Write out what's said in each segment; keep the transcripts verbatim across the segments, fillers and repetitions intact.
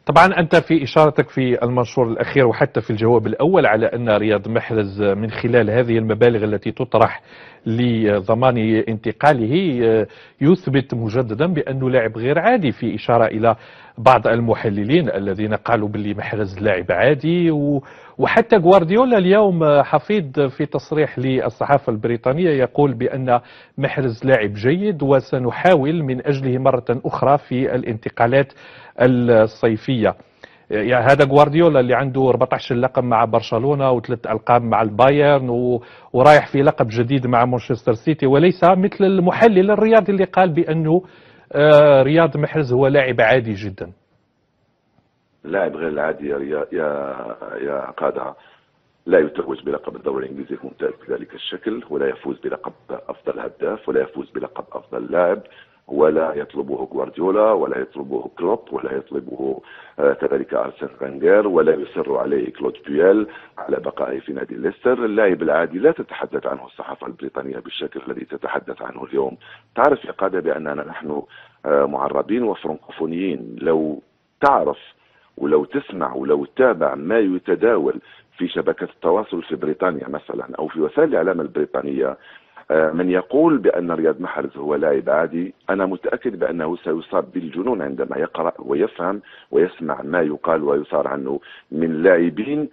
طبعا أنت في إشارتك في المنشور الأخير وحتى في الجواب الأول على أن رياض محرز من خلال هذه المبالغ التي تطرح لضمان انتقاله يثبت مجددا بأنه لاعب غير عادي، في إشارة إلى بعض المحللين الذين قالوا باللي محرز لاعب عادي. وحتى غوارديولا اليوم حفيظ في تصريح للصحافة البريطانية يقول بأن محرز لاعب جيد وسنحاول من أجله مرة أخرى في الانتقالات الصيفية. يعني هذا غوارديولا اللي عنده أربعة عشر لقب مع برشلونة وثلاث ألقاب مع البايرن و... ورايح في لقب جديد مع مانشستر سيتي، وليس مثل المحلل الرياضي اللي قال بأنه آه رياض محرز هو لاعب عادي جدا. لاعب غير العادي يا يا يا قادة لا يتوج بلقب الدوري الانجليزي الممتاز بذلك الشكل، ولا يفوز بلقب افضل هداف، ولا يفوز بلقب افضل لاعب، ولا يطلبه غوارديولا، ولا يطلبه كلوب، ولا يطلبه كذلك ارسن فانجر، ولا يصر عليه كلود بيال على بقائه في نادي ليستر. اللاعب العادي لا تتحدث عنه الصحافة البريطانية بالشكل الذي تتحدث عنه اليوم. تعرف يا قادة بأننا نحن معربين وفرنكوفونيين، لو تعرف ولو تسمع ولو تتابع ما يتداول في شبكة التواصل في بريطانيا مثلا أو في وسائل الإعلام البريطانية، من يقول بأن رياض محرز هو لاعب عادي، أنا متأكد بأنه سيصاب بالجنون عندما يقرأ ويفهم ويسمع ما يقال ويصار عنه من لاعبين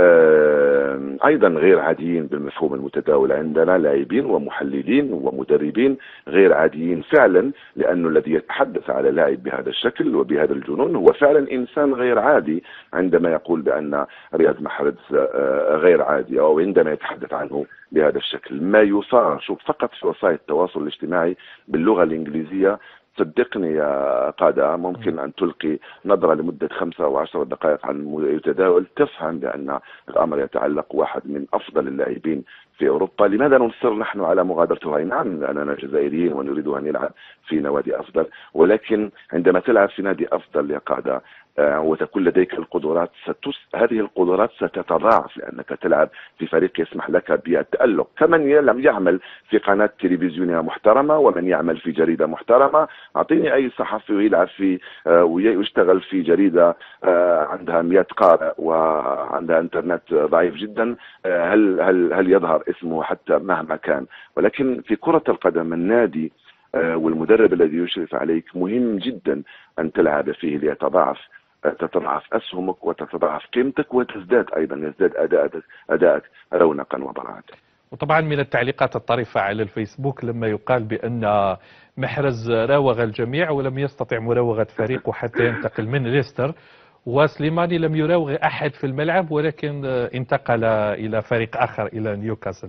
آه ايضا غير عاديين بالمفهوم المتداول عندنا، لاعبين ومحللين ومدربين غير عاديين فعلا، لانه الذي يتحدث على لاعب بهذا الشكل وبهذا الجنون هو فعلا انسان غير عادي عندما يقول بان رياض محرز آه غير عادي، او عندما يتحدث عنه بهذا الشكل. ما يثار شوف فقط في وسائل التواصل الاجتماعي باللغة الانجليزية، صدقني يا قادة ممكن أن تلقي نظرة لمدة خمسة أو عشر دقائق عن يتداول تفهم بأن الأمر يتعلق واحد من أفضل اللاعبين في أوروبا. لماذا نصر نحن على مغادرته؟ نعم لأننا جزائريين ونريد أن يلعب في نوادي أفضل، ولكن عندما تلعب في نادي أفضل يا قادة آه وتكون لديك القدرات ستس... هذه القدرات ستتضاعف، لأنك تلعب في فريق يسمح لك بالتألق، كمن يعمل في قناة تلفزيونية محترمة ومن يعمل في جريدة محترمة. أعطيني أي صحفي ويلعب في آه ويشتغل في جريدة آه عندها مئة قارئ وعندها انترنت ضعيف جدا، آه هل هل هل يظهر اسمه حتى مهما كان؟ ولكن في كرة القدم النادي آه والمدرب الذي يشرف عليك مهم جدا أن تلعب فيه ليتضاعف تتضاعف أسهمك وتتضاعف قيمتك وتزداد أيضا يزداد أداءك أداءك رونقا وبراعة. وطبعا من التعليقات الطريفة على الفيسبوك لما يقال بأن محرز راوغ الجميع ولم يستطع مراوغة فريقه حتى ينتقل من ليستر، وسليماني لم يراوغ أحد في الملعب ولكن انتقل إلى فريق آخر إلى نيوكاسل.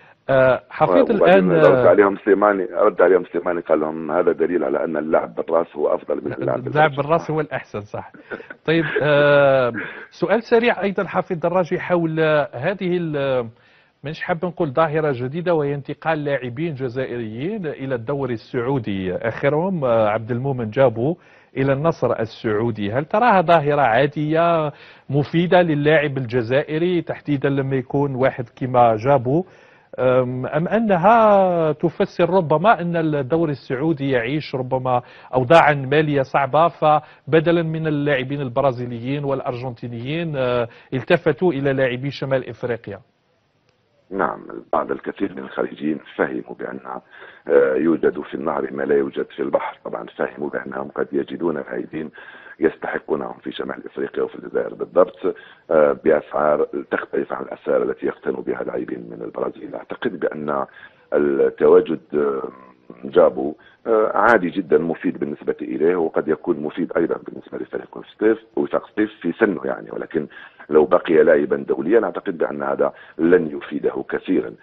حفيظ الآن رد عليهم سليماني رد عليهم سليماني قال لهم هذا دليل على أن اللعب بالراس هو أفضل من اللعب اللعب بالراس هو الأحسن صح. طيب سؤال سريع أيضا حفيظ دراجي حول هذه مش حاب نقول ظاهرة جديدة، وهي انتقال لاعبين جزائريين إلى الدوري السعودي، آخرهم عبد المؤمن جابو إلى النصر السعودي. هل تراها ظاهرة عادية مفيدة للاعب الجزائري تحديدا لما يكون واحد كما جابو، أم أنها تفسر ربما أن الدوري السعودي يعيش ربما أوضاعا مالية صعبة، فبدلا من اللاعبين البرازيليين والأرجنتينيين التفتوا إلى لاعبي شمال إفريقيا؟ نعم بعض الكثير من الخليجيين فهموا بأن يوجد في النهر ما لا يوجد في البحر، طبعا فهموا بأنهم قد يجدون لاعبين يستحقونهم في شمال افريقيا وفي الجزائر بالضبط باسعار تختلف عن الاسعار التي يقتنوا بها لاعبين من البرازيل. اعتقد بان التواجد جابو عادي جدا مفيد بالنسبة إليه، وقد يكون مفيد أيضا بالنسبة لفريق ستيف وفاق ستيف في سنه يعني، ولكن لو بقي لاعبا دوليا أعتقد بأن هذا لن يفيده كثيرا.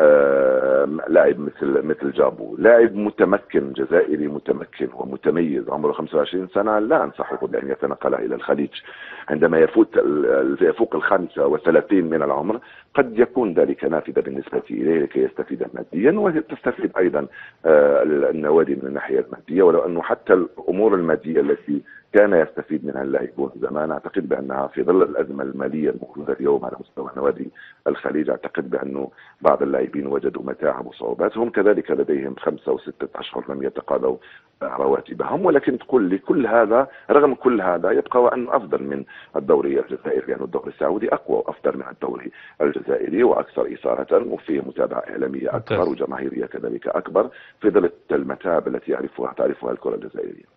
لاعب مثل مثل جابو لاعب متمكن جزائري متمكن ومتميز عمره خمسة وعشرين سنة، لا أنصحه بأن يتنقل إلى الخليج. عندما يفوت يفوق الخامسة وثلاثين من العمر قد يكون ذلك نافذة بالنسبة إليه لكي يستفيد ماديا وتستفيد أيضا النوادي من الناحية المادية، ولو أنه حتى الأمور المادية التي كان يستفيد منها اللاعبون زمان. أعتقد بأنها في ظل الأزمة المالية الموجودة اليوم على مستوى نوادي الخليج، أعتقد بأنه بعض اللاعبين وجدوا متاعب وصعوبات، هم كذلك لديهم خمسة وستة أشهر لم يتقاضوا رواتبهم. ولكن تقول لي كل هذا، رغم كل هذا يبقى وأنه أفضل من الدوري الجزائري، لأن يعني الدوري السعودي أقوى وأفضل من الدوري الجزائري وأكثر إثارة وفيه متابعة إعلامية أكبر وجماهيرية كذلك أكبر في ظل المتاعب التي يعرفها تعرفها الكرة الجزائرية.